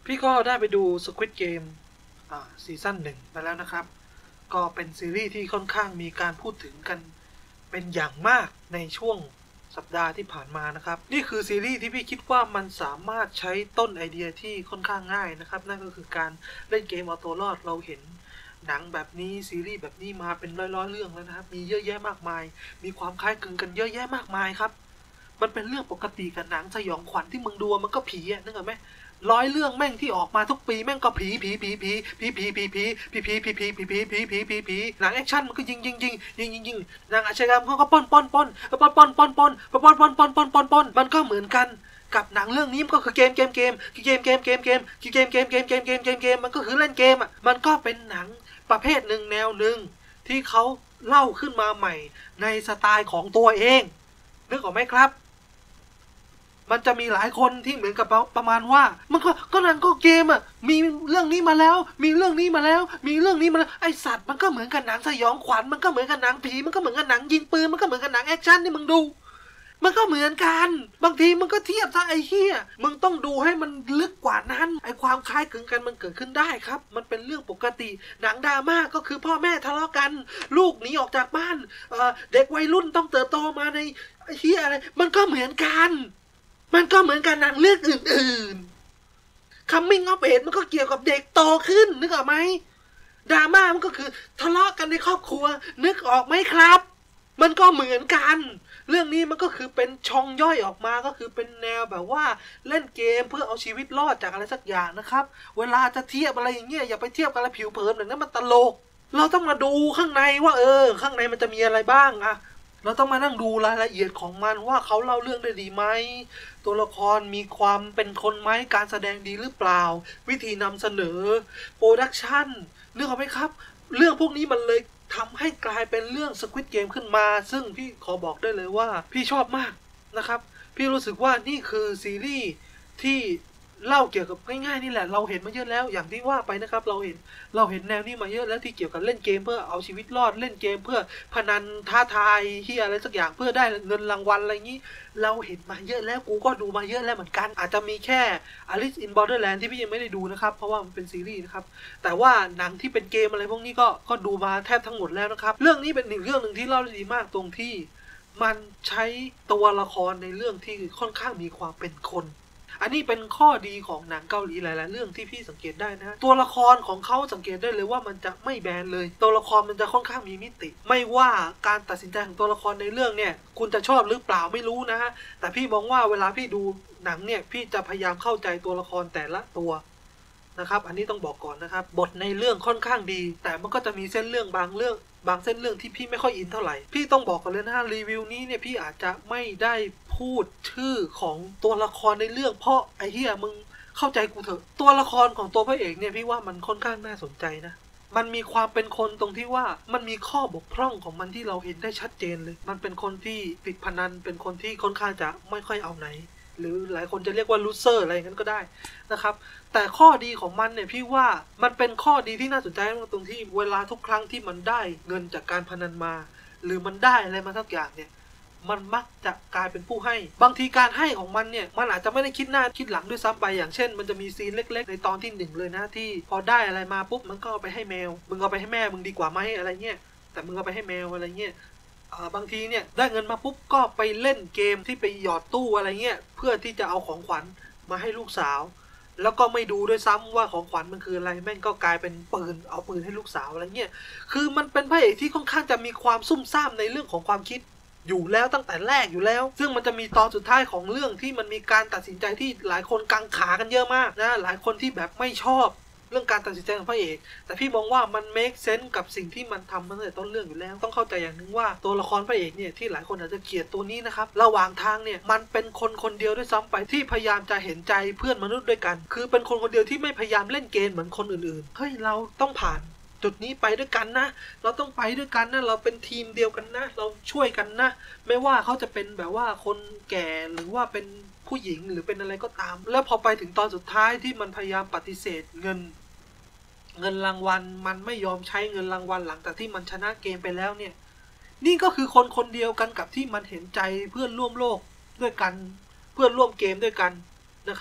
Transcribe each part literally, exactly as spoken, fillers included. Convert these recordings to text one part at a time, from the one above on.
พี่ก็ได้ไปดู Squid Game อ่าซีซั่นหนึ่งไปแล้วนะครับก็เป็นซีรีส์ที่ค่อนข้างมีการพูดถึงกันเป็นอย่างมากในช่วงสัปดาห์ที่ผ่านมานะครับนี่คือซีรีส์ที่พี่คิดว่ามันสามารถใช้ต้นไอเดียที่ค่อนข้างง่ายนะครับนั่นก็คือการเล่นเกมเอาตัวรอดเราเห็นหนังแบบนี้ซีรีส์แบบนี้มาเป็นร้อยๆเรื่องแล้วนะครับมีเยอะแยะมากมายมีความคล้ายคลึงกันเยอะแยะมากมายครับมันเป็นเรื่องปกติกับหนังสยองขวัญที่มึงดูมันก็ผีอ่ะนึกออกไหมร้อยเรื่องแม่งที่ออกมาทุกปีแม่งก็ผีผีผีผีผีผีผีผีผีผีผีผีผีผีผีผีผีผีหนังแอคชั่นมันก็ยิงยิงยิงยิงยิงยิงหนังอาชญากรรมเขาก็ป้อนป้อนป้อนป้อนป้อนป้อนป้อนป้อนป้อนป้อนป้อนป้อนป้อนมันก็เหมือนกันกับหนังเรื่องนี้มันก็คือเกมเกมเกมเกมเกมเกมเกมเกมเกมเกมเกมเกมเกมเกมมันก็คือเล่นเกมอ่ะมันก็เป็นหนังประเภทหนึ่งแนวหนึ่งที่เขาเล่าขึ้นมาใหม่ในสไตล์ของตัวเองนึกออกไหมครับมันจะมีหลายคนที่เหมือนกับประมาณว่ามันก็ก็หนังก็เกมอ่ะมีเรื่องนี้มาแล้วมีเรื่องนี้มาแล้วมีเรื่องนี้มาแล้วไอสัตว์มันก็เหมือนกับหนังสยองขวัญมันก็เหมือนกับหนังผีมันก็เหมือนกับหนังยิงปืนมันก็เหมือนกับหนังแอคชั่นที่มึงดูมันก็เหมือนกันบางทีมันก็เทียบซะไอ้เหี้ยมึงต้องดูให้มันลึกกว่านั้นไอ้ความคล้ายคลึงกันมันเกิดขึ้นได้ครับมันเป็นเรื่องปกติหนังดราม่าก็คือพ่อแม่ทะเลาะกันลูกหนีออกจากบ้านเอ่อเด็กวัยรุ่นต้องเติบโตมาในไอ้เหี้ยอะไรมันก็เหมือนกันมันก็เหมือนกันหนังเรื่องอื่นๆ Coming of Age มันก็เกี่ยวกับเด็กโตขึ้นนึกออกไหมดราม่ามันก็คือทะเลาะกันในครอบครัวนึกออกไหมครับมันก็เหมือนกันเรื่องนี้มันก็คือเป็นช่องย่อยออกมาก็คือเป็นแนวแบบว่าเล่นเกมเพื่อเอาชีวิตรอดจากอะไรสักอย่างนะครับเวลาจะเทียบอะไรอย่างเงี้ยอย่าไปเทียบกันละผิวเผินแบบนั้นมันตลกเราต้องมาดูข้างในว่าเออข้างในมันจะมีอะไรบ้างอะเราต้องมานั่งดูรายละเอียดของมันว่าเขาเล่าเรื่องได้ดีไหมตัวละครมีความเป็นคนไหมการแสดงดีหรือเปล่าวิธีนำเสนอโปรดักชั่นนึกออกไหมครับเรื่องพวกนี้มันเลยทำให้กลายเป็นเรื่อง Squid Game ขึ้นมาซึ่งพี่ขอบอกได้เลยว่าพี่ชอบมากนะครับพี่รู้สึกว่านี่คือซีรีส์ที่เล่าเกี่ยวกับง่ายๆนี่แหละเราเห็นมาเยอะแล้วอย่างที่ว่าไปนะครับเราเห็นเราเห็นแนวนี้มาเยอะแล้วที่เกี่ยวกับเล่นเกมเพื่อเอาชีวิตรอดเล่นเกมเพื่อพนันท้าทายที่อะไรสักอย่างเพื่อได้เงินรางวัลอะไรอย่างนี้เราเห็นมาเยอะแล้วกูก็ดูมาเยอะแล้วเหมือนกันอาจจะมีแค่ Alice in Borderland ที่พี่ยังไม่ได้ดูนะครับเพราะว่ามันเป็นซีรีส์นะครับแต่ว่าหนังที่เป็นเกมอะไรพวกนี้ก็ก็ดูมาแทบทั้งหมดแล้วนะครับเรื่องนี้เป็นหนึ่งเรื่องหนึ่งที่เล่าได้ดีมากตรงที่มันใช้ตัวละครในเรื่องที่ค่อนข้างมีความเป็นคนอันนี้เป็นข้อดีของหนังเกาหลีหลายๆเรื่องที่พี่สังเกตได้นะตัวละครของเขาสังเกตได้เลยว่ามันจะไม่แบนเลยตัวละครมันจะค่อนข้างมีมิติไม่ว่าการตัดสินใจของตัวละครในเรื่องเนี่ยคุณจะชอบหรือเปล่าไม่รู้นะฮะแต่พี่มองว่าเวลาพี่ดูหนังเนี่ยพี่จะพยายามเข้าใจตัวละครแต่ละตัวนะครับอันนี้ต้องบอกก่อนนะครับบทในเรื่องค่อนข้างดีแต่มันก็จะมีเส้นเรื่องบางเรื่องบางเส้นเรื่องที่พี่ไม่ค่อยอินเท่าไหร่พี่ต้องบอกก่อนเลยนะรีวิวนี้เนี่ยพี่อาจจะไม่ได้พูดชื่อของตัวละครในเรื่องเพราะไอ้เหี้ยมึงเข้าใจกูเถอะตัวละครของตัวพระเอกเนี่ยพี่ว่ามันค่อนข้างน่าสนใจนะมันมีความเป็นคนตรงที่ว่ามันมีข้อบกพร่องของมันที่เราเห็นได้ชัดเจนเลยมันเป็นคนที่ติดพนันเป็นคนที่ค่อนข้างจะไม่ค่อยเอาไหนหรือหลายคนจะเรียกว่าลูเซอร์อะไรอย่างนั้นก็ได้นะครับแต่ข้อดีของมันเนี่ยพี่ว่ามันเป็นข้อดีที่น่าสนใจตรงที่เวลาทุกครั้งที่มันได้เงินจากการพนันมาหรือมันได้อะไรมาสักอย่างเนี่ยมันมักจะกลายเป็นผู้ให้บางทีการให้ของมันเนี่ยมันอาจจะไม่ได้คิดหน้าคิดหลังด้วยซ้ำไปอย่างเช่นมันจะมีซีนเล็กๆในตอนที่หนึ่งเลยนะที่พอได้อะไรมาปุ๊บมันก็เอาไปให้แมวมึงเอาไปให้แม่มึงดีกว่าไหมอะไรเงี้ยแต่มึงเอาไปให้แมวอะไรเงี้ยบางทีเนี่ยได้เงินมาปุ๊บก็ไปเล่นเกมที่ไปหยอดตู้อะไรเงี้ยเพื่อที่จะเอาของขวัญมาให้ลูกสาวแล้วก็ไม่ดูด้วยซ้ำว่าของขวัญมันคืออะไรแม่งก็กลายเป็นปืนเอาปืนให้ลูกสาวอะไรเงี้ยคือมันเป็นพระเอกที่ค่อนข้างจะมีความซุ่มซ่ามในเรื่องของความคิดอยู่แล้วตั้งแต่แรกอยู่แล้วซึ่งมันจะมีตอนสุดท้ายของเรื่องที่มันมีการตัดสินใจที่หลายคนกังขากันเยอะมากนะหลายคนที่แบบไม่ชอบเรื่องการตัดสินใจของพระเอกแต่พี่มองว่ามัน make sense กับสิ่งที่มันทำมาตั้งแต่ต้นเรื่องอยู่แล้วต้องเข้าใจอย่างนึงว่าตัวละครพระเอกเนี่ยที่หลายคนอาจจะเกลียดตัวนี้นะครับระหว่างทางเนี่ยมันเป็นคนคนเดียวด้วยซ้ำไปที่พยายามจะเห็นใจเพื่อนมนุษย์ด้วยกันคือเป็นคนคนเดียวที่ไม่พยายามเล่นเกมเหมือนคนอื่นๆเฮ้ยเราต้องผ่านจุดนี้ไปด้วยกันนะเราต้องไปด้วยกันนะเราเป็นทีมเดียวกันนะเราช่วยกันนะไม่ว่าเขาจะเป็นแบบว่าคนแก่หรือว่าเป็นผู้หญิงหรือเป็นอะไรก็ตามแล้วพอไปถึงตอนสุดท้ายที่มันพยายามปฏิเสธเงินเงินรางวัลมันไม่ยอมใช้เงินรางวัลหลังจากที่มันชนะเกมไปแล้วเนี่ยนี่ก็คือคนคนเดียวกันกับที่มันเห็นใจเพื่อนร่วมโลกด้วยกันเพื่อนร่วมเกมด้วยกันนะครับ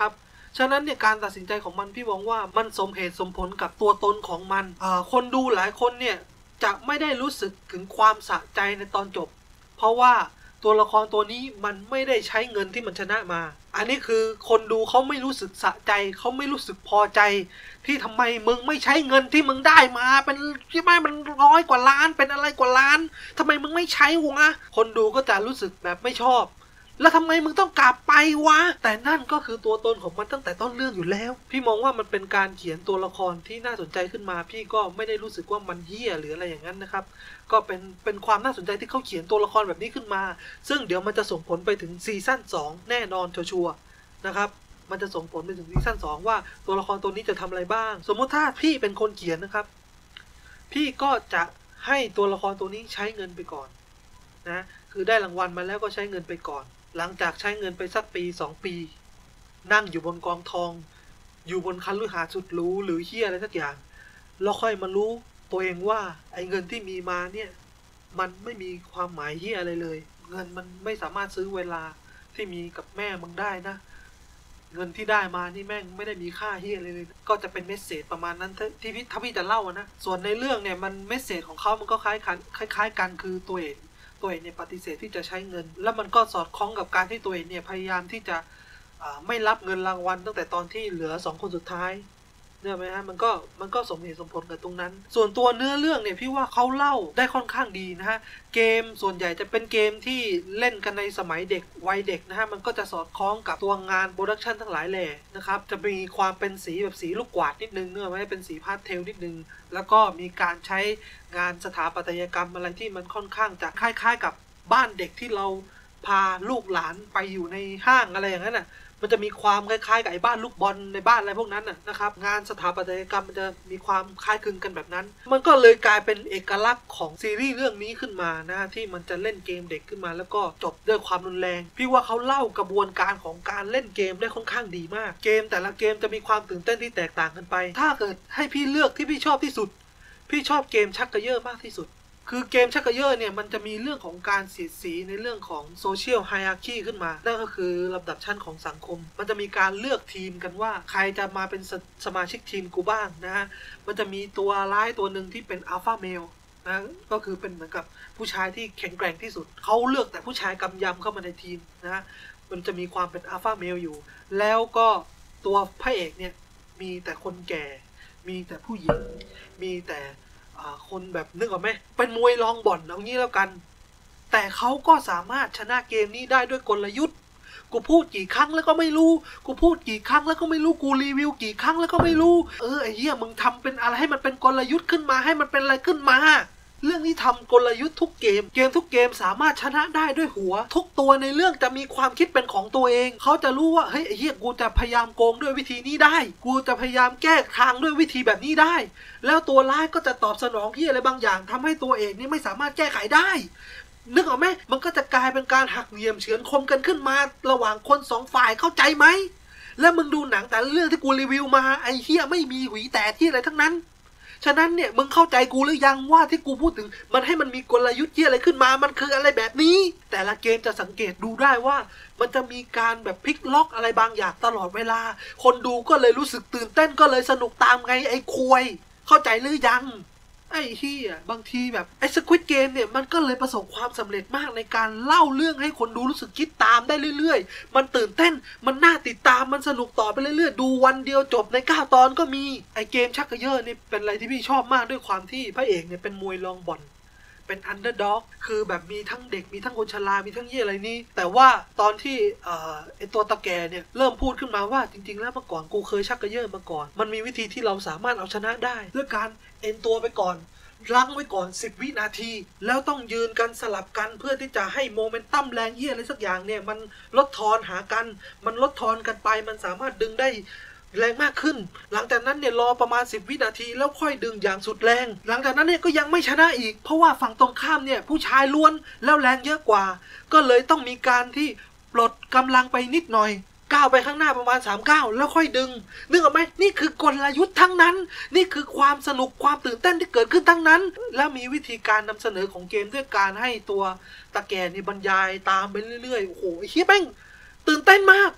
ฉะนั้นเนี่ยการตัดสินใจของมันพี่มองว่ามันสมเหตุสมผลกับตัวตนของมันคนดูหลายคนเนี่ยจะไม่ได้รู้สึกถึงความสะใจในตอนจบเพราะว่าตัวละครตัวนี้มันไม่ได้ใช้เงินที่มันชนะมาอันนี้คือคนดูเขาไม่รู้สึกสะใจเขาไม่รู้สึกพอใจที่ทำไมมึงไม่ใช้เงินที่มึงได้มาเป็นที่ไม่มันร้อยกว่าล้านเป็นอะไรกว่าล้านทำไมมึงไม่ใช้วะคนดูก็จะรู้สึกแบบไม่ชอบแล้วทำไมมึงต้องกลับไปวะแต่นั่นก็คือตัวตนของมันตั้งแต่ต้นเรื่องอยู่แล้วพี่มองว่ามันเป็นการเขียนตัวละครที่น่าสนใจขึ้นมาพี่ก็ไม่ได้รู้สึกว่ามันเหี้ยหรืออะไรอย่างนั้นนะครับก็เป็นเป็นความน่าสนใจที่เขาเขียนตัวละครแบบนี้ขึ้นมาซึ่งเดี๋ยวมันจะส่งผลไปถึงซีซั่นสองแน่นอนชัวร์ๆนะครับมันจะส่งผลไปถึงซีซั่นสองว่าตัวละครตัวนี้จะทำอะไรบ้างสมมติถ้าพี่เป็นคนเขียนนะครับพี่ก็จะให้ตัวละครตัวนี้ใช้เงินไปก่อนนะคือได้รางวัลมาแล้วก็ใช้เงินไปก่อนหลังจากใช้เงินไปสักปีสองปีนั่งอยู่บนกองทองอยู่บนคันฤหาสน์สุดหรูหรือเฮียอะไรสักอย่างแล้วค่อยมารู้ตัวเองว่าไอ้เงินที่มีมาเนี่ยมันไม่มีความหมายเฮียอะไรเลยเงินมันไม่สามารถซื้อเวลาที่มีกับแม่มึงได้นะเงินที่ได้มานี่แม่งไม่ได้มีค่าเฮียอะไรเลยก็จะเป็นเมสเสจประมาณนั้นที่พี่ถ้าพี่จะเล่านะส่วนในเรื่องเนี่ยมันเมสเสจของเขามันก็คล้ายกันคล้ายๆกันคือตัวเองตัวเองเนี่ยปฏิเสธที่จะใช้เงินแล้วมันก็สอดคล้องกับการที่ตัวเองเนี่ยพยายามที่จะไม่รับเงินรางวัลตั้งแต่ตอนที่เหลือสองคนสุดท้ายเนี่ยไหมฮะมันก็มันก็สมเหตุสมผลกับตรงนั้นส่วนตัวเนื้อเรื่องเนี่ยพี่ว่าเขาเล่าได้ค่อนข้างดีนะฮะเกมส่วนใหญ่จะเป็นเกมที่เล่นกันในสมัยเด็กวัยเด็กนะฮะมันก็จะสอดคล้องกับตัวงานโปรดักชันทั้งหลายแหล่นะครับจะมีความเป็นสีแบบสีลูกกวาดนิดนึงเนื้อไหมเป็นสีพาสเทลนิดนึงแล้วก็มีการใช้งานสถาปัตยกรรมอะไรที่มันค่อนข้างจะคล้ายๆกับบ้านเด็กที่เราพาลูกหลานไปอยู่ในห้างอะไรอย่างนั้นน่ะมันจะมีความคล้ายๆกับไอ้บ้านลูกบอลในบ้านอะไรพวกนั้นน่ะนะครับงานสถาปัตยกรรมมันจะมีความคล้ายคลึงกันแบบนั้นมันก็เลยกลายเป็นเอกลักษณ์ของซีรีส์เรื่องนี้ขึ้นมานะที่มันจะเล่นเกมเด็กขึ้นมาแล้วก็จบด้วยความรุนแรงพี่ว่าเขาเล่ากระบวนการของการเล่นเกมได้ค่อนข้างดีมากเกมแต่ละเกมจะมีความตื่นเต้นที่แตกต่างกันไปถ้าเกิดให้พี่เลือกที่พี่ชอบที่สุดพี่ชอบเกมชักกระเยอะมากที่สุดคือเกมชักกระเยอะเนี่ยมันจะมีเรื่องของการเสียดสีในเรื่องของโซเชียลไฮอาร์คีขึ้นมานั่นก็คือลำดับชั้นของสังคมมันจะมีการเลือกทีมกันว่าใครจะมาเป็นส, สมาชิกทีมกูบ้างนะฮะมันจะมีตัวร้ายตัวหนึ่งที่เป็นอัลฟาเมลนะก็คือเป็นเหมือนกับผู้ชายที่แข็งแกร่งที่สุดเขาเลือกแต่ผู้ชายกำยำเข้ามาในทีมนะฮะมันจะมีความเป็นอัลฟาเมลอยู่แล้วก็ตัวพระเอกเนี่ยมีแต่คนแก่มีแต่ผู้หญิงมีแต่คนแบบนึกออกไหมเป็นมวยรองบ่อนเอางี้แล้วกันแต่เขาก็สามารถชนะเกมนี้ได้ด้วยกลยุทธ์กูพูดกี่ครั้งแล้วก็ไม่รู้กูพูดกี่ครั้งแล้วก็ไม่รู้กูรีวิวกี่ครั้งแล้วก็ไม่รู้เออไอ้เหี้ยมึงทำเป็นอะไรให้มันเป็นกลยุทธ์ขึ้นมาให้มันเป็นอะไรขึ้นมาเรื่องนี้ทำกลยุทธ์ทุกเกมเกมทุกเกมสามารถชนะได้ด้วยหัวทุกตัวในเรื่องจะมีความคิดเป็นของตัวเองเขาจะรู้ว่าเฮ้ยไอ้เหี้ยกูจะพยายามโกงด้วยวิธีนี้ได้กูจะพยายามแก้ทางด้วยวิธีแบบนี้ได้แล้วตัวร้ายก็จะตอบสนองที่อะไรบางอย่างทำให้ตัวเองนี่ไม่สามารถแก้ไขได้นึกออกไหมมันก็จะกลายเป็นการหักเหลี่ยมเฉือนคมกันขึ้นมาระหว่างคนสองฝ่ายเข้าใจไหมแล้วมึงดูหนังแต่เรื่องที่กูรีวิวมาไอ้เหี้ยไม่มีหวีแต่ที่อะไรทั้งนั้นฉะนั้นเนี่ยมึงเข้าใจกูหรือยังว่าที่กูพูดถึงมันให้มันมีกลยุทธ์เหี้ยอะไรขึ้นมามันคืออะไรแบบนี้แต่ละเกมจะสังเกตดูได้ว่ามันจะมีการแบบพลิกล็อกอะไรบางอย่างตลอดเวลาคนดูก็เลยรู้สึกตื่นเต้นก็เลยสนุกตามไงไอ้ควยเข้าใจหรือยังไอ้เหี้ยบางทีแบบไอ้ Squid Game เนี่ยมันก็เลยประสบความสำเร็จมากในการเล่าเรื่องให้คนดูรู้สึกคิดตามได้เรื่อยๆมันตื่นเต้นมันน่าติดตามมันสนุกต่อไปเรื่อยๆดูวันเดียวจบในเก้าตอนก็มีไอ้เกมชักกระเยอะนี่เป็นอะไรที่พี่ชอบมากด้วยความที่พระเอกเนี่ยเป็นมวยรองบ่อนเป็นอันเดอร์ด็อกคือแบบมีทั้งเด็กมีทั้งคนชรามีทั้งเหี้ยอะไรนี่แต่ว่าตอนที่เอ่อไอ้ตัวตะแกเนี่ยเริ่มพูดขึ้นมาว่าจริงๆแล้วเมื่อก่อนกูเคยชักกระเยอะมาก่อนมันมีวิธีที่เราสามารถเอาชนะได้ด้วยการเอ็นตัวไปก่อนรั้งไว้ก่อนสิบวินาทีแล้วต้องยืนกันสลับกันเพื่อที่จะให้โมเมนตัมแรงเหี้ยอะไรสักอย่างเนี่ยมันลดทอนหากันมันลดทอนกันไปมันสามารถดึงได้แรงมากขึ้นหลังจากนั้นเนี่ยรอประมาณสิบวินาทีแล้วค่อยดึงอย่างสุดแรงหลังจากนั้นเนี่ยก็ยังไม่ชนะอีกเพราะว่าฝั่งตรงข้ามเนี่ยผู้ชายล้วนแล้วแรงเยอะกว่าก็เลยต้องมีการที่ปลดกำลังไปนิดหน่อยก้าวไปข้างหน้าประมาณสามก้าวแล้วค่อยดึงนึกออกไหมนี่คือกลยุทธ์ทั้งนั้นนี่คือความสนุกความตื่นเต้นที่เกิดขึ้นทั้งนั้นแล้วมีวิธีการนำเสนอของเกมด้วยการให้ตัวตะแกนี่บรรยายตามไปเรื่อยๆโอ้โหเฮียแม่งตื่นเต้นมาก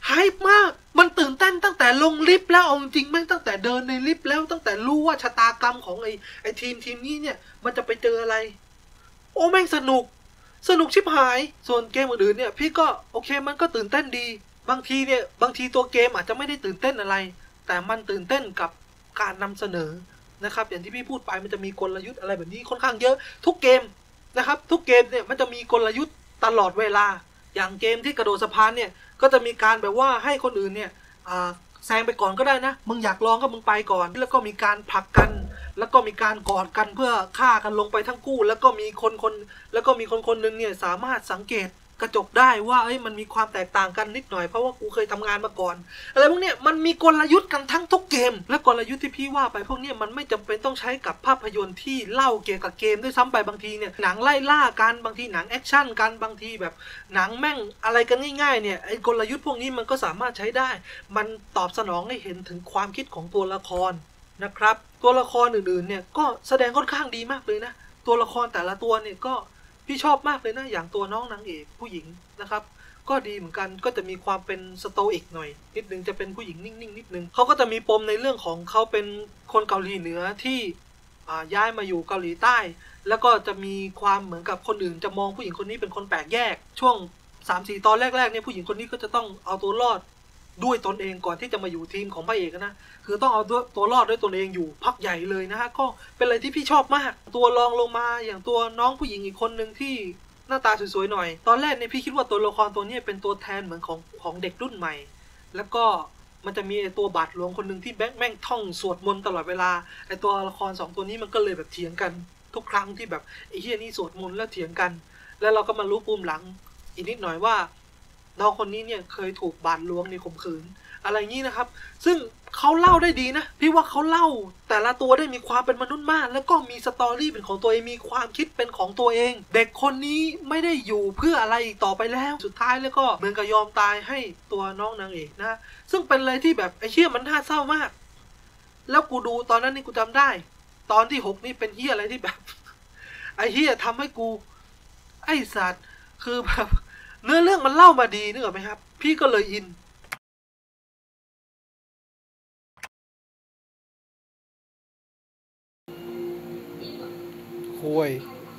ไฮป์มากมันตื่นเต้นตั้งแต่ลงลิฟต์แล้วเอาจริงแม่งตั้งแต่เดินในลิฟต์แล้วตั้งแต่รู้ว่าชะตากรรมของไอ้ไอ้ทีมทีมนี้เนี่ยมันจะไปเจออะไรโอ้แม่งสนุกสนุกชิบหายส่วนเกมอื่นๆเนี่ยพี่ก็โอเคมันก็ตื่นเต้นดีบางทีเนี่ยบางทีตัวเกมอาจจะไม่ได้ตื่นเต้นอะไรแต่มันตื่นเต้นกับการนำเสนอนะครับอย่างที่พี่พูดไปมันจะมีกลยุทธ์อะไรแบบนี้ค่อนข้างเยอะทุกเกมนะครับทุกเกมเนี่ยมันจะมีกลยุทธ์ตลอดเวลาอย่างเกมที่กระโดดสะพานเนี่ยก็จะมีการแบบว่าให้คนอื่นเนี่ยแซงไปก่อนก็ได้นะมึงอยากลองก็มึงไปก่อนแล้วก็มีการผลักกันแล้วก็มีการกอดกันเพื่อฆ่ากันลงไปทั้งคู่แล้วก็มีคนคนแล้วก็มีคนคนหนึ่งเนี่ยสามารถสังเกตกระจกได้ว่าเอ้ยมันมีความแตกต่างกันนิดหน่อยเพราะว่ากูเคยทำงานมาก่อนอะไรพวกเนี้ยมันมีกลยุทธ์กันทั้งทุกเกมและกลยุทธ์ที่พี่ว่าไปพวกเนี้ยมันไม่จำเป็นต้องใช้กับภาพยนตร์ที่เล่าเกี่ยวกับเกมด้วยซ้ำไปบางทีเนี่ยหนังไล่ล่ากันบางทีหนังแอคชั่นกันบางทีแบบหนังแม่งอะไรกันง่ายๆเนี่ยไอ้กลยุทธ์พวกนี้มันก็สามารถใช้ได้มันตอบสนองให้เห็นถึงความคิดของตัวละครนะครับตัวละครอื่นๆเนี่ยก็แสดงค่อนข้างดีมากเลยนะตัวละครแต่ละตัวเนี่ยก็พี่ชอบมากเลยนะอย่างตัวน้องนางเอกผู้หญิงนะครับก็ดีเหมือนกันก็จะมีความเป็นสโตอิกหน่อยนิดนึงจะเป็นผู้หญิงนิ่งๆนิดนึงเขาก็จะมีปมในเรื่องของเขาเป็นคนเกาหลีเหนือที่ย้ายมาอยู่เกาหลีใต้แล้วก็จะมีความเหมือนกับคนอื่นจะมองผู้หญิงคนนี้เป็นคนแปลกแยกช่วง สามสี่ ตอนแรกๆเนี่ยผู้หญิงคนนี้ก็จะต้องเอาตัวรอดด้วยตนเองก่อนที่จะมาอยู่ทีมของพระเอกนะคือต้องเอาตัวตัวรอดด้วยตนเองอยู่พักใหญ่เลยนะฮะก็เป็นอะไรที่พี่ชอบมากตัวรองลงมาอย่างตัวน้องผู้หญิงอีกคนหนึ่งที่หน้าตาสวยๆหน่อยตอนแรกเนี่ยพี่คิดว่าตัวละครตัวนี้เป็นตัวแทนเหมือนของของเด็กรุ่นใหม่แล้วก็มันจะมีไอตัวบาทหลวงคนหนึ่งที่แบงแม่งท่องสวดมนต์ตลอดเวลาไอตัวละครสองตัวนี้มันก็เลยแบบเถียงกันทุกครั้งที่แบบไอเฮียนี่สวดมนต์แล้วเถียงกันแล้วเราก็มารู้ปุ่มหลังอีกนิดหน่อยว่าน้องคนนี้เนี่ยเคยถูกบาทหลวงในข่มขืนอะไรงี้นะครับซึ่งเขาเล่าได้ดีนะพี่ว่าเขาเล่าแต่ละตัวได้มีความเป็นมนุษย์มากแล้วก็มีสตอรี่เป็นของตัวเองมีความคิดเป็นของตัวเองเด็กคนนี้ไม่ได้อยู่เพื่ออะไรอีกต่อไปแล้วสุดท้ายแล้วก็เหมือนกับยอมตายให้ตัวน้องนางเอกนะซึ่งเป็นอะไรที่แบบไอ้เหี้ยมันน่าเศร้ามากแล้วกูดูตอนนั้นนี่กูจำได้ตอนที่หกนี่เป็นเหี้ยอะไรที่แบบไอ้เหี้ยทำให้กูไอ้สัตว์คือแบบเนื้อเรื่องมันเล่ามาดีนึกออกไหมครับพี่ก็เลยอินห่วย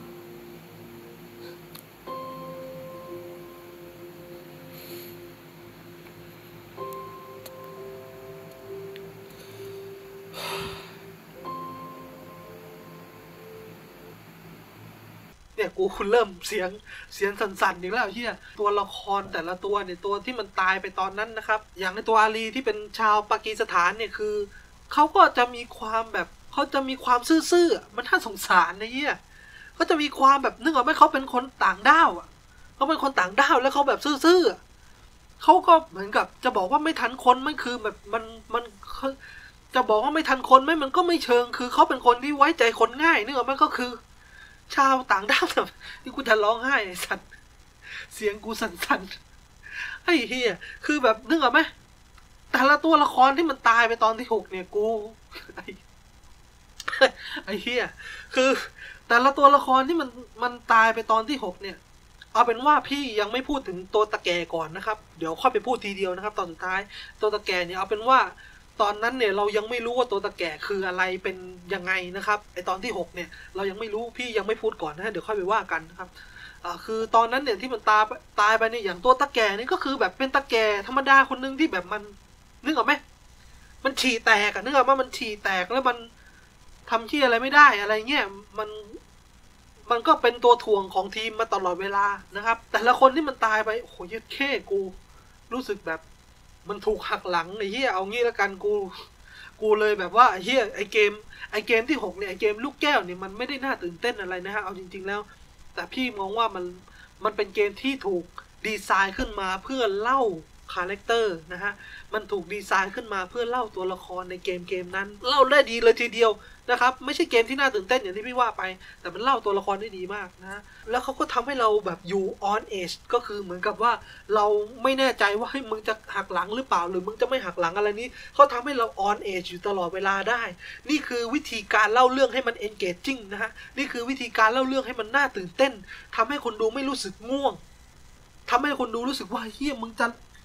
เนี่ยกูคุณเริ่มเสียงเสียงสั่นๆอีกแล้วเฮียตัวละครแต่ละตัวเนี่ยตัวที่มันตายไปตอนนั้นนะครับอย่างในตัวอาลีที่เป็นชาวปากีสถานเนี่ยคือเขาก็จะมีความแบบเขาจะมีความซื่อๆมันน่าสงสารนะเฮียเขาจะมีความแบบนึกออกไหมเขาเป็นคนต่างด้าวอ่ะเขาเป็นคนต่างด้าวแล้วเขาแบบซื่อๆเขาก็เหมือนกับจะบอกว่าไม่ทันคนมันคือแบบมันมันจะบอกว่าไม่ทันคนไหมมันก็ไม่เชิงคือเขาเป็นคนที่ไว้ใจคนง่ายนึกออกไหมก็คือชาวต่างด้าวแบบที่กูจะร้องไห้ไอ้สัตว์เสียงกูสั่นๆไอ้เฮียคือแบบนึกออกไหมแต่ละตัวละครที่มันตายไปตอนที่หกเนี่ยกูไอ้ไอ้เฮียคือแต่ละตัวละครที่มันมันตายไปตอนที่หกเนี่ยเอาเป็นว่าพี่ยังไม่พูดถึงตัวตะแกก่อนนะครับเดี๋ยวค่อยไปพูดทีเดียวนะครับตอนสุดท้ายตัวตะแกเนี่ยเอาเป็นว่าตอนนั้นเนี่ยเรายังไม่รู้ว่าตัวตะแก่คืออะไรเป็นยังไงนะครับไอตอนที่หกเนี่ยเรายังไม่รู้พี่ยังไม่พูดก่อนนะเดี๋ยวค่อยไปว่ากันนะครับอ่าคือตอนนั้นเนี่ยที่มันตายตายไปเนี่ยอย่างตัวตะแก่นี่ก็คือแบบเป็นตะแก่ธรรมดาคนนึงที่แบบมันนึกออกไหมมันฉี่แตกอะนึกออกว่ามันฉี่แตกแล้วมันทำที่อะไรไม่ได้อะไรเงี้ยมันมันก็เป็นตัวถ่วงของทีมมาตลอดเวลานะครับแต่ละคนที่มันตายไปโอ้โหยึดเข้กูรู้สึกแบบมันถูกหักหลังไอ้เหี้ยเอางี้แล้วกันกูกูเลยแบบว่าไอ้เหี้ยไอ้เกมไอ้เกมที่หกเนี่ยไอ้เกมลูกแก้วเนี่ยมันไม่ได้น่าตื่นเต้นอะไรนะฮะเอาจริงๆแล้วแต่พี่มองว่ามันมันเป็นเกมที่ถูกดีไซน์ขึ้นมาเพื่อเล่าคาแรคเตอร์นะฮะมันถูกดีไซน์ขึ้นมาเพื่อเล่าตัวละครในเกมเกมนั้นเล่าได้ดีเลยทีเดียวนะครับไม่ใช่เกมที่น่าตื่นเต้นอย่างที่พี่ว่าไปแต่มันเล่าตัวละครได้ดีมากนะแล้วเขาก็ทำให้เราแบบอยู่ on edge ก็คือเหมือนกับว่าเราไม่แน่ใจว่าให้มึงจะหักหลังหรือเปล่าหรือมึงจะไม่หักหลังอะไรนี้เขาทำให้เรา on edge อยู่ตลอดเวลาได้นี่คือวิธีการเล่าเรื่องให้มัน engaging นะฮะนี่คือวิธีการเล่าเรื่องให้มันน่าตื่นเต้นทำให้คนดูไม่รู้สึกง่วงทำให้คนดูรู้สึกว่าเฮียมึงจะ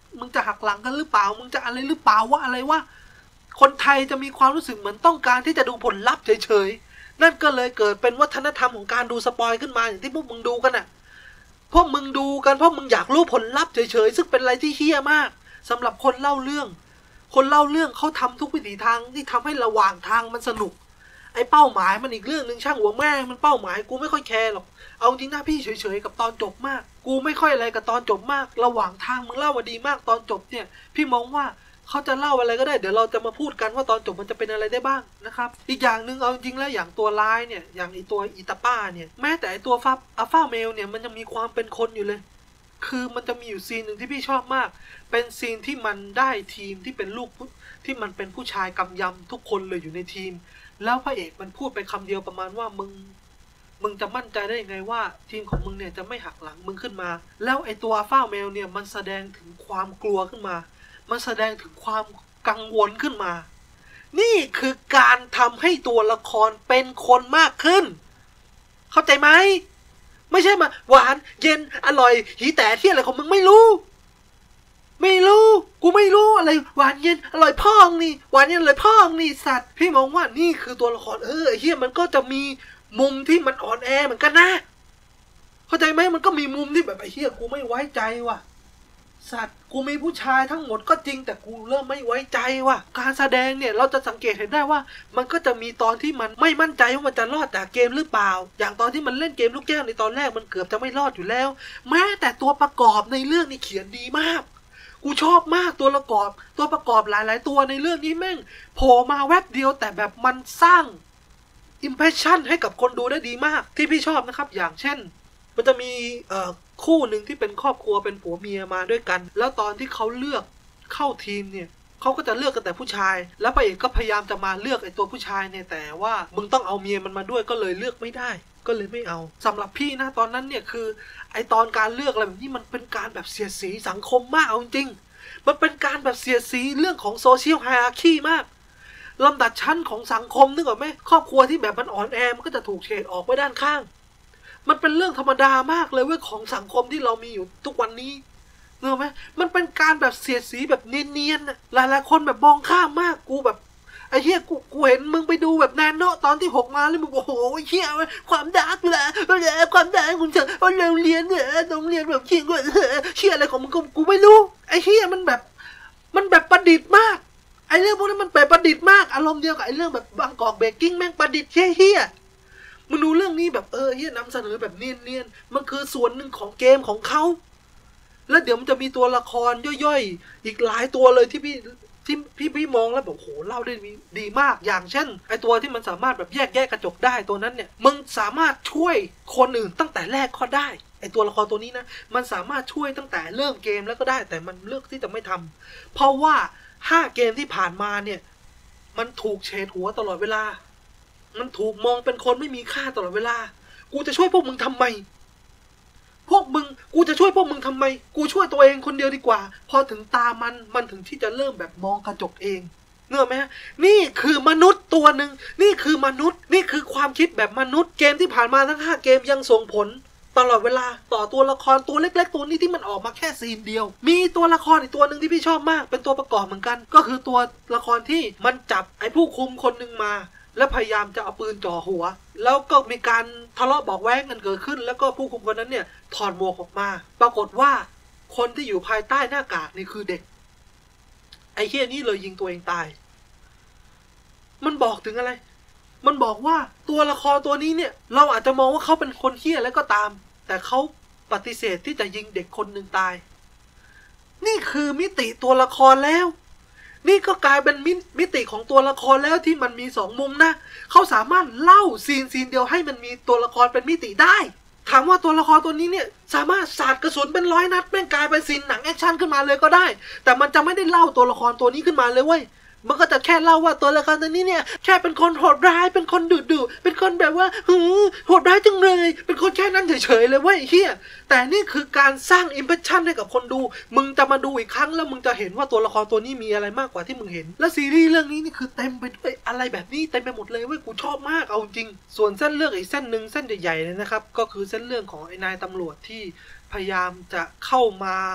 มึงจะหักหลังกันหรือเปล่ามึงจะอะไรหรือเปล่าว่าอะไรว่าคนไทยจะมีความรู้สึกเหมือนต้องการที่จะดูผลลัพธ์เฉยๆนั่นก็เลยเกิดเป็นวัฒนธรรมของการดูสปอยขึ้นมาอย่างที่พวกมึงดูกันน่ะพวกมึงดูกันเพราะมึงอยากรู้ผลลัพธ์เฉยๆซึ่งเป็นอะไรที่เฮี้ยมากสำหรับคนเล่าเรื่องคนเล่าเรื่องเขาทำทุกวิถีทางที่ทำให้ระหว่างทางมันสนุกไอ้เป้าหมายมันอีกเรื่องนึงช่างหัวแม่มันเป้าหมายกูไม่ค่อยแคร์หรอกเอาจริงนะพี่เฉยๆกับตอนจบมากกูไม่ค่อยอะไรกับตอนจบมากระหว่างทางมึงเล่ามาดีมากตอนจบเนี่ยพี่มองว่าเขาจะเล่าอะไรก็ได้เดี๋ยวเราจะมาพูดกันว่าตอนจบมันจะเป็นอะไรได้บ้างนะครับอีกอย่างหนึ่งเอาจริงแล้วอย่างตัวร้ายเนี่ยอย่างไอตัวอิตาป้าเนี่ยแม้แต่ไอตัวฟ้าอัลฟาเมลเนี่ยมันยังมีความเป็นคนอยู่เลยคือมันจะมีอยู่ซีนหนึ่งที่พี่ชอบมากเป็นซีนที่มันได้ทีมที่เป็นลูกที่มันเป็นผู้ชายกำยำทุกคนเลยอยู่ในทีมแล้วพระเอกมันพูดไปคำเดียวประมาณว่ามึงมึงจะมั่นใจได้ยังไงว่าทีมของมึงเนี่ยจะไม่หักหลังมึงขึ้นมาแล้วไอตัวอัลฟาเมลเนี่ยมันแสดงถึงความกลัวขึ้นมามันแสดงถึงความกังวลขึ้นมานี่คือการทำให้ตัวละครเป็นคนมากขึ้นเข้าใจไหมไม่ใช่มาหวานเย็นอร่อยหีแต่ที่อะไรของมึงไม่รู้ไม่รู้กูไม่รู้อะไรหวานเย็นอร่อยพ่องนี่หวานเย็นอร่อยพ่องนี่สัตว์พี่มองว่านี่คือตัวละครเออไอ้เหี้ยมันก็จะมีมุมที่มันอ่อนแอเหมือนกันนะเข้าใจไหมมันก็มีมุมที่แบบไอ้เหี้ยกูไม่ไว้ใจว่ะสัตว์กูมีผู้ชายทั้งหมดก็จริงแต่กูเริ่มไม่ไว้ใจว่ะการแสดงเนี่ยเราจะสังเกตเห็นได้ว่ามันก็จะมีตอนที่มันไม่มั่นใจว่ามันจะรอดจากเกมหรือเปล่าอย่างตอนที่มันเล่นเกมลูกแก้วในตอนแรกมันเกือบจะไม่รอดอยู่แล้วแม้แต่ตัวประกอบในเรื่องนี้เขียนดีมากกูชอบมากตัวประกอบตัวประกอบหลายๆตัวในเรื่องนี้แม่งโผล่มาแวบเดียวแต่แบบมันสร้างอิมเพรสชั่นให้กับคนดูได้ดีมากที่พี่ชอบนะครับอย่างเช่นมันจะมีเอ่อคู่หนึ่งที่เป็นครอบครัวเป็นผัวเมียมาด้วยกันแล้วตอนที่เขาเลือกเข้าทีมเนี่ยเขาก็จะเลือกกันแต่ผู้ชายแล้วพระเอกก็พยายามจะมาเลือกไอ้ตัวผู้ชายเนี่ยแต่ว่ามึงต้องเอาเมียมันมาด้วยก็เลยเลือกไม่ได้ก็เลยไม่เอาสำหรับพี่นะตอนนั้นเนี่ยคือไอ้ตอนการเลือกอะไรแบบนี้มันเป็นการแบบเสียดสีสังคมมากเอาจริงมันเป็นการแบบเสียดสีเรื่องของโซเชียลไฮรักีมากลำดับชั้นของสังคมนึกออกไหมครอบครัวที่แบบมันอ่อนแอมันก็จะถูกเฉดออกไปด้านข้างมันเป็นเรื่องธรรมดามากเลยเว้ยของสังคมที่เรามีอยู่ทุกวันนี้เนอะไหมมันเป็นการแบบเสียดสีแบบเนียนๆนะหลายๆคนแบบมองข้ามมากกูแบบไอ้เหี้ยกูกูเห็นมึงไปดูแบบแนนโนตอนที่หกมาแล้วมึงโอ้โหไอ้เหี้ยความดาร์กแหละความดาร์กมึงเจอเร็วเรียนเนี่ยต้องเรียนแบบเชี่ยกว่าเชี่ยอะไรของมึงกูไม่รู้ไอ้เหี้ยมันแบบมันแบบประดิษฐ์มากไอ้เรื่องพวกนั้นมันแบบประดิษฐ์มากอารมณ์เดียวกับไอ้เรื่องแบบบางกอกเบกกิ้งแม่งประดิษฐ์เหี้ยมึงดูเรื่องนี้แบบเออเฮียนำเสนอแบบเนียนๆมันคือส่วนหนึ่งของเกมของเขาแล้วเดี๋ยวมันจะมีตัวละครย่อยๆอีกหลายตัวเลยที่พี่ที่พี่พี่มองแล้วแบบโหเล่าได้ดีมากอย่างเช่นไอตัวที่มันสามารถแบบแยกแยกกระจกได้ตัวนั้นเนี่ยมึงสามารถช่วยคนอื่นตั้งแต่แรกก็ได้ไอตัวละครตัวนี้นะมันสามารถช่วยตั้งแต่เริ่มเกมแล้วก็ได้แต่มันเลือกที่จะไม่ทำเพราะว่าห้าเกมที่ผ่านมาเนี่ยมันถูกเฉดหัวตลอดเวลามันถูกมองเป็นคนไม่มีค่าตลอดเวลากูจะช่วยพวกมึงทำไมพวกมึงกูจะช่วยพวกมึงทำไมกูช่วยตัวเองคนเดียวดีกว่าพอถึงตามันมันถึงที่จะเริ่มแบบมองกระจกเองเนอะไหมฮะนี่คือมนุษย์ตัวหนึ่งนี่คือมนุษย์นี่คือความคิดแบบมนุษย์เกมที่ผ่านมาทั้งห้าเกมยังส่งผลตลอดเวลาต่อตัวละครตัวเล็กๆตัวนี้ที่มันออกมาแค่ซีนเดียวมีตัวละครอีกตัวหนึ่งที่พี่ชอบมากเป็นตัวประกอบเหมือนกันก็คือตัวละครที่มันจับไอ้ผู้คุมคนหนึ่งมาแล้วพยายามจะเอาปืนจ่อหัวแล้วก็มีการทะเลาะเบาะแว้งกันเกิดขึ้นแล้วก็ผู้คุมคนนั้นเนี่ยถอดหมวกออกมาปรากฏว่าคนที่อยู่ภายใต้หน้ากากนี่คือเด็กไอ้เหี้ยนี่เลยยิงตัวเองตายมันบอกถึงอะไรมันบอกว่าตัวละครตัวนี้เนี่ยเราอาจจะมองว่าเขาเป็นคนเหี้ยแล้วก็ตามแต่เขาปฏิเสธที่จะยิงเด็กคนหนึ่งตายนี่คือมิติตัวละครแล้วนี่ก็กลายเป็นมมิติของตัวละครแล้วที่มันมีสองมุมนะเขาสามารถเล่าซีนซีนเดียวให้มันมีตัวละครเป็นมิติได้ถามว่าตัวละครตัวนี้เนี่ยสามารถสาดกระสุนเป็นร้อยนัดแม่งกลายเป็นซีนหนังแอคชั่นขึ้นมาเลยก็ได้แต่มันจะไม่ได้เล่าตัวละครตัวนี้ขึ้นมาเลยเว้ยมันก็จะแค่เล่าว่าตัวละครตัวนี้เนี่ยแค่เป็นคนโหดร้ายเป็นคนดุดุเป็นคนแบบว่าหือโหดร้ายจังเลยเป็นคนแค่นั้นเฉยๆเลยเว้ยเฮียแต่นี่คือการสร้างอิมเพรสชั่นให้กับคนดูมึงจะมาดูอีกครั้งแล้วมึงจะเห็นว่าตัวละครตัวนี้มีอะไรมากกว่าที่มึงเห็นและซีรีส์เรื่องนี้นี่คือเต็มไปด้วยอะไรแบบนี้เต็มไปหมดเลยเว้ยกูชอบมากเอาจริงส่วนเส้นเรื่องอีกเส้นหนึ่งเส้นใหญ่ๆเลยนะครับก็คือเส้นเรื่องของไอ้นายตำรวจที่พยายามจะเข้ามา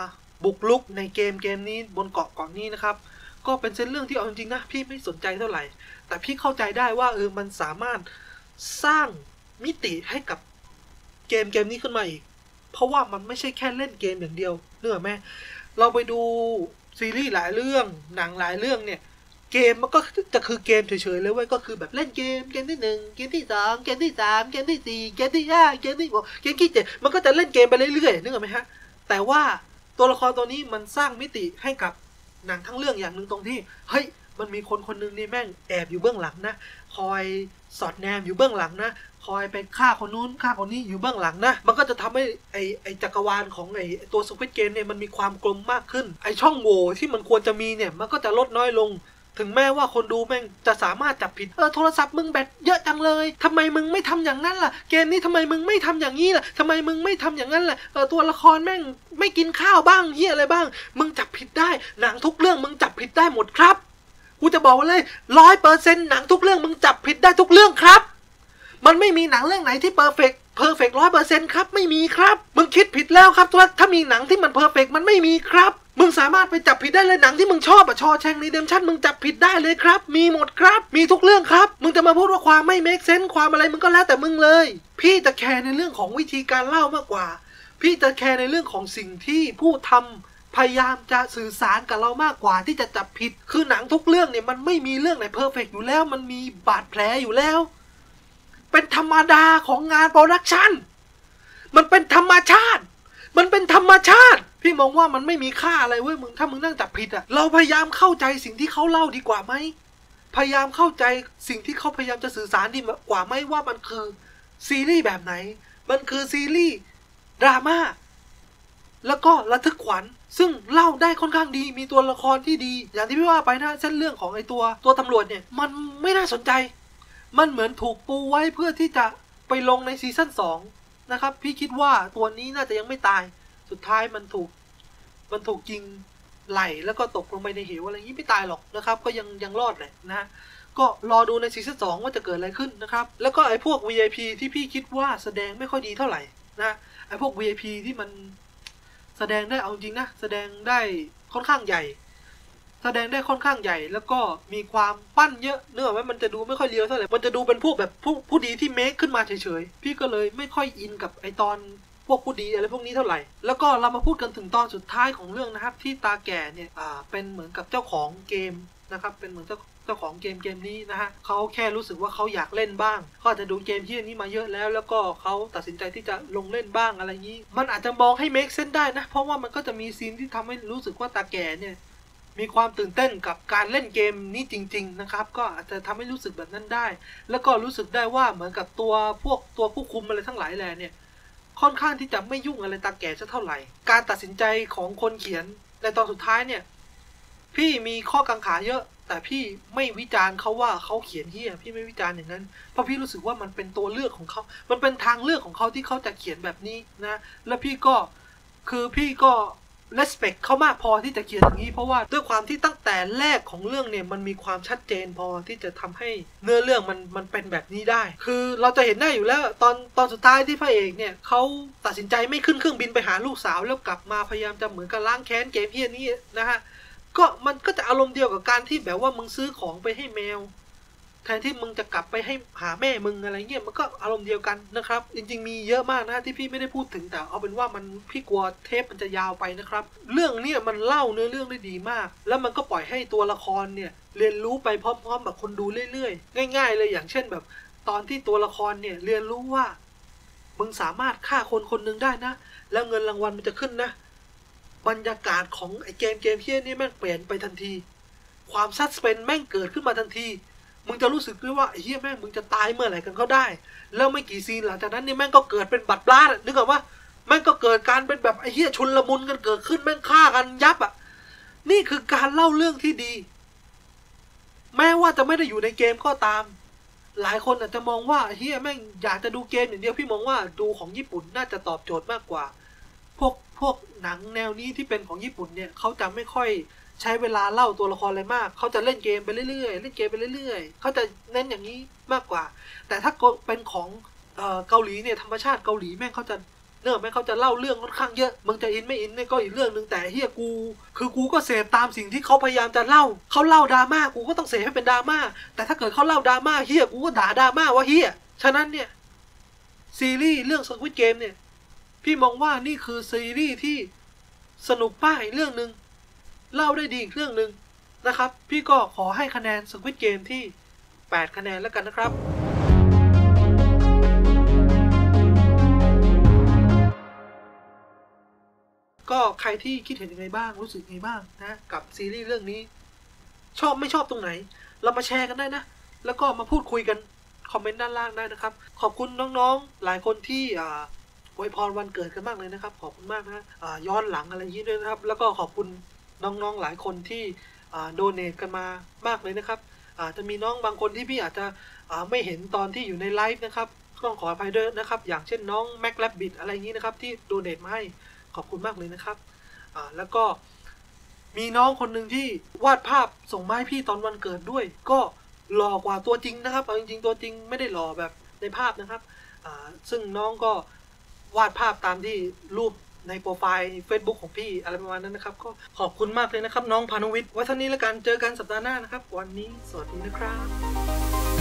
บุกรุกในเกมเกมนี้บนเกาะเกาะนี้นะครับก็เป็นเส้นเรื่องที่เอาจริงๆนะพี่ไม่สนใจเท่าไหร่แต่พี่เข้าใจได้ว่าเออมันสามารถสร้างมิติให้กับเกมเกมนี้ขึ้นมาอีกเพราะว่ามันไม่ใช่แค่เล่นเกมอย่างเดียวเนอะแม่เราไปดูซีรีส์หลายเรื่องหนังหลายเรื่องเนี่ยเกมมันก็จะคือเกมเฉยๆเลยเว้ยก็คือแบบเล่นเกมเกมที่หนึ่งเกมที่สองเกมที่สามเกมที่สี่เกมที่ห้าเกมที่หกเกมที่เจ็ดมันก็จะเล่นเกมไปเรื่อยๆนึกออกไหมฮะแต่ว่าตัวละครตัวนี้มันสร้างมิติให้กับหนังทั้งเรื่องอย่างหนึ่งตรงที่เฮ้ยมันมีคนคนนึงนี่แม่งแอบอยู่เบื้องหลังนะคอยสอดแนมอยู่เบื้องหลังนะคอยไปฆ่าคนนู้นฆ่าคนนี้อยู่เบื้องหลังนะมันก็จะทำให้ไอไอจักรวาลของไอตัว Squid Game เนี่ยมันมีความกลมมากขึ้นไอช่องโหว่ที่มันควรจะมีเนี่ยมันก็จะลดน้อยลงถึงแม้ว่าคนดูแม่งจะสามารถจับผิดเออโทรศัพท์มึงแบตเยอะจังเลยทำไมมึงไม่ทำอย่างนั้นล่ะเกมนี้ทำไมมึงไม่ทำอย่างนี้ล่ะทำไมมึงไม่ทำอย่างนั้นล่ะเออตัวละครแม่งไม่กินข้าวบ้างเฮียอะไรบ้างมึงจับผิดได้หนังทุกเรื่องมึงจับผิดได้หมดครับกูจะบอกว่าเลยร้อยเปอร์เซ็นต์หนังทุกเรื่องมึงจับผิดได้ทุกเรื่องครับมันไม่มีหนังเรื่องไหนที่เพอร์เฟกต์เพอร์เฟกต์ร้อยเปอร์เซ็นต์ครับไม่มีครับมึงคิดผิดแล้วครับถ้าถ้ามีหนังที่มันเพอร์เฟกต์มันไม่มีครับมึงสามารถไปจับผิดได้เลยหนังที่มึงชอบอะชอแชงรีเดมชั่นมึงจับผิดได้เลยครับมีหมดครับมีทุกเรื่องครับมึงจะมาพูดว่าความไม่เมคเซนส์ความอะไรมึงก็แล้วแต่มึงเลยพี่จะแคร์ในเรื่องของวิธีการเล่ามากกว่าพี่จะแคร์ในเรื่องของสิ่งที่ผู้ทำพยายามจะสื่อสารกับเรามากกว่าที่จะจับผิดคือหนังทุกเรื่องเนี่ยมันไม่มีเรื่องไหนเพอร์เฟกต์อยู่แล้วมันมีบาดแผลอยู่แล้วเป็นธรรมดาของงานโปรดักชันมันเป็นธรรมชาติมันเป็นธรรมชาติพี่มองว่ามันไม่มีค่าอะไรเว้ยมึงถ้ามึงนั่งจับผิดอะเราพยายามเข้าใจสิ่งที่เขาเล่าดีกว่าไหมพยายามเข้าใจสิ่งที่เขาพยายามจะสื่อสารดีกว่าไหมว่ามันคือซีรีส์แบบไหนมันคือซีรีส์ดราม่าแล้วก็ระทึกขวัญซึ่งเล่าได้ค่อนข้างดีมีตัวละครที่ดีอย่างที่พี่ว่าไปนะเส้นเรื่องของไอ้ตัวตัวตำรวจเนี่ยมันไม่น่าสนใจมันเหมือนถูกปูไว้เพื่อที่จะไปลงในซีซั่นสองนะครับพี่คิดว่าตัวนี้น่าจะยังไม่ตายสุดท้ายมันถูกมันถูกยิงไหลแล้วก็ตกลงไปในเหวอะไรอย่างนี้ไม่ตายหรอกนะครับก็ยังยังรอดแหละนะฮะก็รอดูในซีซั่นสองว่าจะเกิดอะไรขึ้นนะครับแล้วก็ไอ้พวก วี ไอ พี ที่พี่คิดว่าแสดงไม่ค่อยดีเท่าไหร่นะไอ้พวก วี ไอ พี ที่มันแสดงได้เอาจริงนะแสดงได้ค่อนข้างใหญ่แสดงได้ค่อนข้างใหญ่แล้วก็มีความปั้นเยอะเนื้อว่ามันจะดูไม่ค่อยเรียวเท่าไหร่มันจะดูเป็นพวกแบบผู้ผู้ดีที่เมคขึ้นมาเฉยๆพี่ก็เลยไม่ค่อยอินกับไอตอนพวกผู้ดีอะไรพวกนี้เท่าไหร่แล้วก็เรามาพูดกันถึงตอนสุดท้ายของเรื่องนะครับที่ตาแก่เนี่ยอ่าเป็นเหมือนกับเจ้าของเกมนะครับเป็นเหมือนเจ้าเจ้าของเกมเกมนี้นะฮะเขาแค่รู้สึกว่าเขาอยากเล่นบ้างเขาอาจจะดูเกมที่นี้มาเยอะแล้วแล้วก็เขาตัดสินใจที่จะลงเล่นบ้างอะไรนี้มันอาจจะมองให้เมคเซนส์ได้นะเพราะว่ามันก็จะมีซีนที่ทำให้รู้สึกว่าตาแก่เนี่ยมีความตื่นเต้นกับการเล่นเกมนี้จริงๆนะครับก็อาจจะทำให้รู้สึกแบบนั้นได้แล้วก็รู้สึกได้ว่าเหมือนกับตัวพวกตัวผู้คุมอะไรทั้งหลายแหล่เนี่ยค่อนข้างที่จะไม่ยุ่งอะไรตาแก่สักเท่าไหร่การตัดสินใจของคนเขียนในตอนสุดท้ายเนี่ยพี่มีข้อกังขาเยอะแต่พี่ไม่วิจารณ์เขาว่าเขาเขียนเหี้ยพี่ไม่วิจารณ์อย่างนั้นเพราะพี่รู้สึกว่ามันเป็นตัวเลือกของเขามันเป็นทางเลือกของเขาที่เขาจะเขียนแบบนี้นะแล้วพี่ก็คือพี่ก็respect เขามากพอที่จะเขียนอย่างนี้เพราะว่าด้วยความที่ตั้งแต่แรกของเรื่องเนี่ยมันมีความชัดเจนพอที่จะทำให้เนื้อเรื่องมันมันเป็นแบบนี้ได้คือเราจะเห็นได้อยู่แล้วตอนตอนสุดท้ายที่พระเอกเนี่ยเขาตัดสินใจไม่ขึ้นเครื่องบินไปหาลูกสาวแล้วกลับมาพยายามจะเหมือนกับล้างแค้นเกมเฮี้ยนี้นะฮะก็มันก็จะอารมณ์เดียวกับการที่แบบว่ามึงซื้อของไปให้แมวแทนที่มึงจะกลับไปให้หาแม่มึงอะไรเงี้ยมันก็อารมณ์เดียวกันนะครับจริงๆมีเยอะมากนะที่พี่ไม่ได้พูดถึงแต่เอาเป็นว่ามันพี่กลัวเทปมันจะยาวไปนะครับเรื่องนี้มันเล่าเนื้อเรื่องได้ดีมากแล้วมันก็ปล่อยให้ตัวละครเนี่ยเรียนรู้ไปพร้อมๆกับคนดูเรื่อยๆง่ายๆเลยอย่างเช่นแบบตอนที่ตัวละครเนี่ยเรียนรู้ว่ามึงสามารถฆ่าคนคนหนึ่งได้นะแล้วเงินรางวัลมันจะขึ้นนะบรรยากาศของไอ้เกมเกมเฮี้ยนี่แม่งเปลี่ยนไปทันทีความซัสเพนส์แม่งเกิดขึ้นมาทันทีมึงจะรู้สึกด้วยว่าไอ้เหี้ยแม่งมึงจะตายเมื่อไหร่กันเขาได้แล้วไม่กี่ซีนหลังจากนั้นนี่แม่งก็เกิดเป็นบัตรบลาดนึกออกว่าแม่งก็เกิดการเป็นแบบไอ้เหี้ยชุนละมุนกันเกิดขึ้นแม่งฆ่ากันยับอ่ะนี่คือการเล่าเรื่องที่ดีแม้ว่าจะไม่ได้อยู่ในเกมก็ตามหลายคนอาจจะมองว่าเฮียแม่งอยากจะดูเกมอย่างเดียวพี่มองว่าดูของญี่ปุ่นน่าจะตอบโจทย์มากกว่าพวกพวกหนังแนวนี้ที่เป็นของญี่ปุ่นเนี่ยเขาจะไม่ค่อยใช้เวลาเล่าตัวละครอะไรมากเขาจะเล่นเกมไปเรื่อยๆเล่นเกมไปเรื่อยๆเขาจะเน้นอย่างนี้มากกว่าแต่ถ้าเป็นของเอ่อเกาหลีเนี่ยธรรมชาติเกาหลีแม่งเขาจะเนอะแม้เขาจะเล่าเรื่องค่อนข้างเยอะมึงจะอินไม่อินนี่ก็อีกเรื่องนึงแต่เฮียกูคือกูก็เสพตามสิ่งที่เขาพยายามจะเล่าเขาเล่าดราม่ากูก็ต้องเสพให้เป็นดราม่าแต่ถ้าเกิดเขาเล่าดราม่าเฮียกูก็ด่าดราม่าว่าเฮียฉะนั้นเนี่ยซีรีส์เรื่อง Squid Game เนี่ยพี่มองว่านี่คือซีรีส์ที่สนุกป้ายเรื่องนึงเล่าได้ดีอีกเรื่องนึงนะครับพี่ก็ขอให้คะแนน Squid Game ที่แปดคะแนนแล้วกันนะครับก็ใครที่คิดเห็นยังไงบ้างรู้สึกยังไงบ้างนะกับซีรีส์เรื่องนี้ชอบไม่ชอบตรงไหนเรามาแชร์กันได้นะแล้วก็มาพูดคุยกันคอมเมนต์ด้านล่างได้นะครับขอบคุณน้องๆหลายคนที่อ่าอวยพรวันเกิดกันมากเลยนะครับขอบคุณมากนะอ่าย้อนหลังอะไรอย่างนี้ด้วยนะครับแล้วก็ขอบคุณน้องๆหลายคนที่อ่าโดเนทกันมามากเลยนะครับอาจจะมีน้องบางคนที่พี่อาจจะอ่าไม่เห็นตอนที่อยู่ในไลฟ์นะครับต้องขออภัยด้วยนะครับอย่างเช่นน้องแม็กแลบบิทอะไรอย่างนี้นะครับที่โดเนทมาให้ขอบคุณมากเลยนะครับอ่าแล้วก็มีน้องคนหนึ่งที่วาดภาพส่งมาให้พี่ตอนวันเกิดด้วยก็หล่อกว่าตัวจริงนะครับเอาจริงๆตัวจริงไม่ได้หล่อแบบในภาพนะครับอ่าซึ่งน้องก็วาดภาพตามที่รูปในโปรไฟล์ Facebook ของพี่อะไรประมาณนั้นนะครับก็ขอบคุณมากเลยนะครับน้องพานุวิทย์ไว้เท่านี้แล้วกันเจอกันสัปดาห์หน้านะครับวันนี้สวัสดีนะครับ